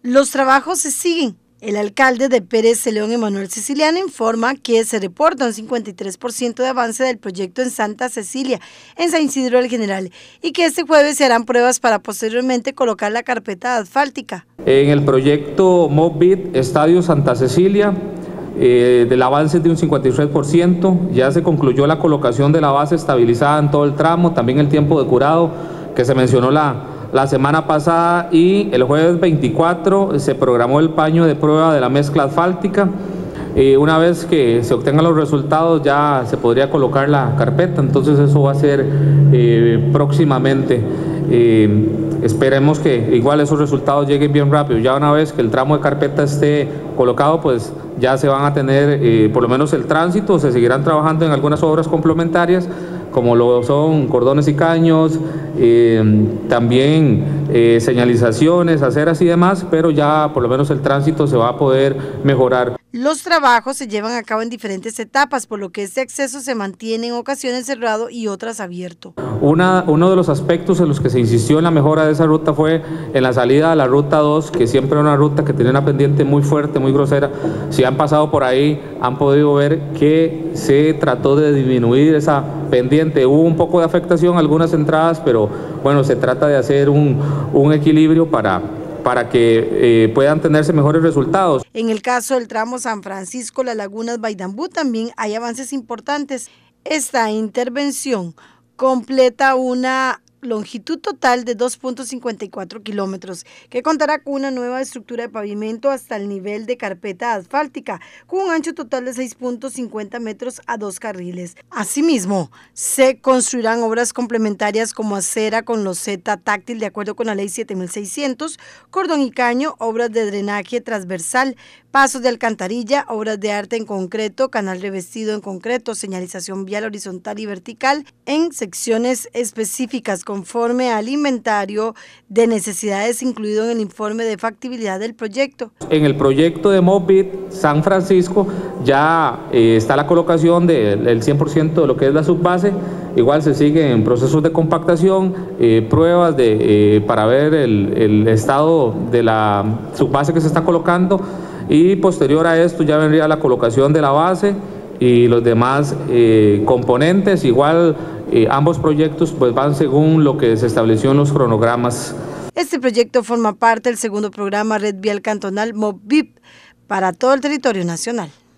Los trabajos se siguen. El alcalde de Pérez de León, Emanuel Siciliano, informa que se reporta un 53% de avance del proyecto en Santa Cecilia, en San Isidro del General, y que este jueves se harán pruebas para posteriormente colocar la carpeta asfáltica. En el proyecto MOVBIT Estadio Santa Cecilia, del avance de un 53%, ya se concluyó la colocación de la base estabilizada en todo el tramo, también el tiempo de curado que se mencionó la semana pasada, y el jueves 24 se programó el paño de prueba de la mezcla asfáltica. Una vez que se obtengan los resultados ya se podría colocar la carpeta, entonces eso va a ser próximamente. Esperemos que igual esos resultados lleguen bien rápido. Ya una vez que el tramo de carpeta esté colocado, pues ya se van a tener por lo menos el tránsito. Se seguirán trabajando en algunas obras complementarias como lo son cordones y caños, también señalizaciones, aceras y demás, pero ya por lo menos el tránsito se va a poder mejorar. Los trabajos se llevan a cabo en diferentes etapas, por lo que este acceso se mantiene en ocasiones cerrado y otras abierto. Uno de los aspectos en los que se insistió en la mejora de esa ruta fue en la salida a la ruta 2, que siempre era una ruta que tenía una pendiente muy fuerte, muy grosera. Si han pasado por ahí, han podido ver que se trató de disminuir esa pendiente. Hubo un poco de afectación a algunas entradas, pero bueno, se trata de hacer un equilibrio para que puedan tenerse mejores resultados. En el caso del tramo San Francisco, Las Lagunas, Baidambú, también hay avances importantes. Esta intervención completa una longitud total de 2.54 kilómetros, que contará con una nueva estructura de pavimento hasta el nivel de carpeta asfáltica, con un ancho total de 6.50 metros a 2 carriles. Asimismo, se construirán obras complementarias como acera con loseta táctil de acuerdo con la ley 7600, cordón y caño, obras de drenaje transversal, pasos de alcantarilla, obras de arte en concreto, canal revestido en concreto, señalización vial horizontal y vertical en secciones específicas conforme al inventario de necesidades incluido en el informe de factibilidad del proyecto. En el proyecto de MOVBIT San Francisco ya está la colocación del 100% de lo que es la subbase. Igual se siguen procesos de compactación, pruebas para ver el estado de la subbase que se está colocando, y posterior a esto ya vendría la colocación de la base y los demás componentes. Igual ambos proyectos pues van según lo que se estableció en los cronogramas. Este proyecto forma parte del segundo programa Red Vial Cantonal MOVBIT para todo el territorio nacional.